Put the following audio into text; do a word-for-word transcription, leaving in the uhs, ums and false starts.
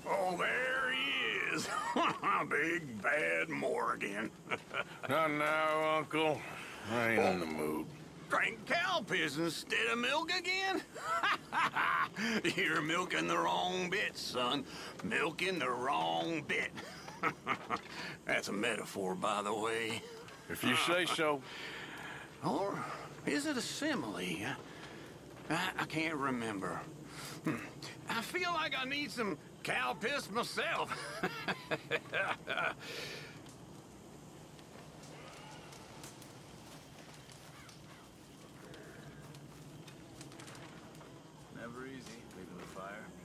Oh, there he is. Big bad Morgan. Not now, Uncle. I ain't in the mood. Drank cow piss instead of milk again? You're milking the wrong bit, son. Milking the wrong bit. That's a metaphor, by the way. If you say so. Or is it a simile? I, I can't remember. Hmm. I feel like I need some cow piss myself. Never easy, leaving the fire.